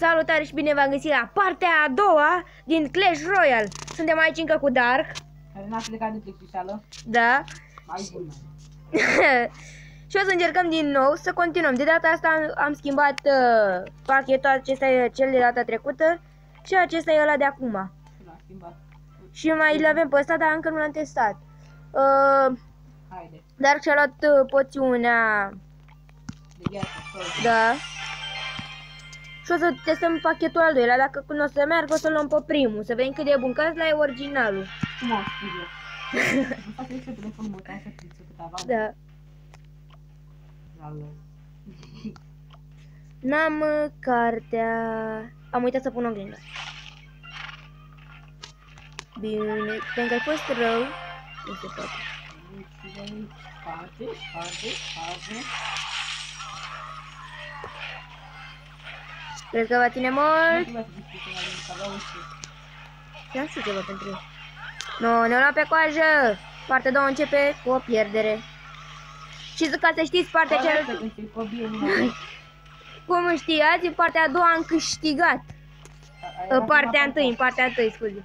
Salutare și bine v-am găsit la partea a doua din Clash Royale. Suntem aici încă cu Dark. Care n-a plecat de plictiseală. Da. Mai bun. Și o să încercăm din nou să continuăm. De data asta am schimbat pachetul. Acesta e cel de data trecută și acesta e ăla de acum. L-am schimbat. Și mai îl avem pe ăsta, dar încă nu l-am testat. Haide. Dark și-a luat poțiunea. De gheață, Da. Și o să testăm pachetul al doilea. Dacă nu o să meargă, o să luăm pe primul. Să vedem cât de e bun. Că ăsta e originalul. Cum am spus eu? Nu fac să telefonul mă ca să pliță câteva. Da. Jală. N-am cartea. Am uitat să pun oglinda. Bine, pentru că ai fost rău. Nu se poate. Spate. Cred că va ține mult. Nu Am știu ceva pentru el. Nu, ne-o luat pe coajă. Partea 2 începe cu o pierdere. Și ca să știți, partea cealaltă. Cum știați, în partea a doua am câștigat. Partea întâi, în partea întâi, scuze.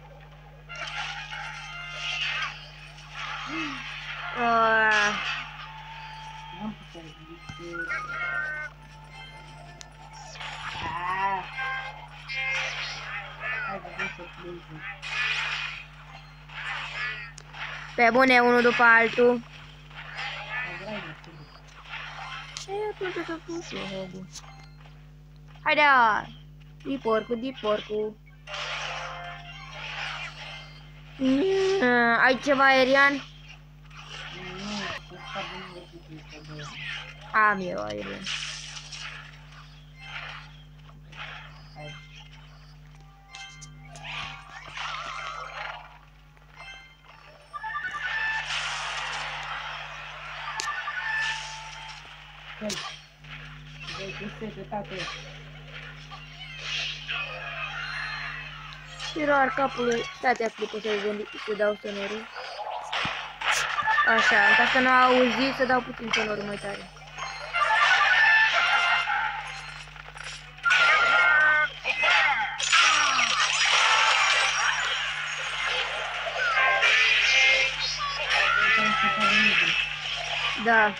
Pe bune, unul după altul. Atunci s-a pus eu. Haide, di porcu. Ai ceva aerian? Am eu aerian. Tirar capului. Stai-te clipă să dau sonorul. Așa, ca să nu auzi, să dau puțin sonorul mai tare. Da.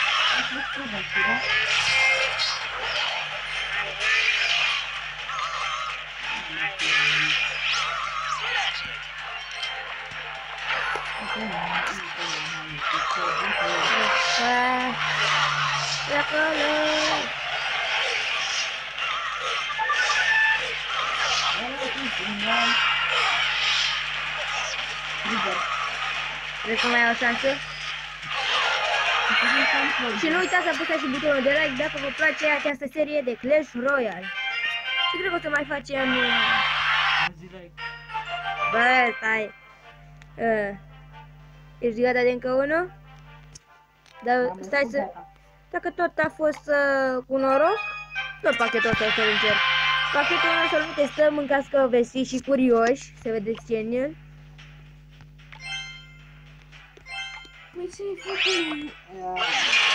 Vrei să mai ai o șansă? Și nu uitați să apăsați și butonul de like dacă vă place această serie de Clash Royale. Și cred că o să mai facem... Bă, stai! Ești gata de încă unul? Dar stai să... Dacă tot a fost cu noroc, tot pachetul ăsta o să-l încerc. Pachetul ăsta o să-l testăm în caz că veți fi și curioși, să vedeți ce e în el. Păi ce-i făcut?